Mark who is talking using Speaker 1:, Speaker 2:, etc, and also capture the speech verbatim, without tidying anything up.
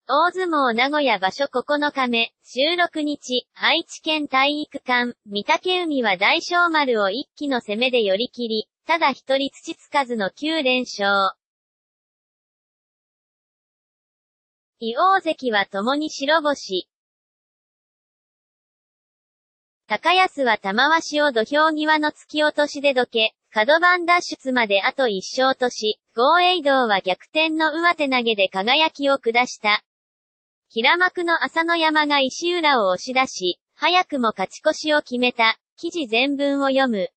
Speaker 1: 大相撲名古屋場所ここのかめ、じゅうろくにち、愛知県体育館、御嶽海は大翔丸を一気の攻めで寄り切り、ただ一人土つかずのきゅうれんしょう。異大関は共に白星。高安は玉鷲を土俵際の突き落としでどけ、角番脱出まであと一勝とし、豪栄道は逆転の上手投げで輝を下した。平幕の朝乃山が石浦を押し出し、早くも勝ち越しを決めた。記事全文を読む。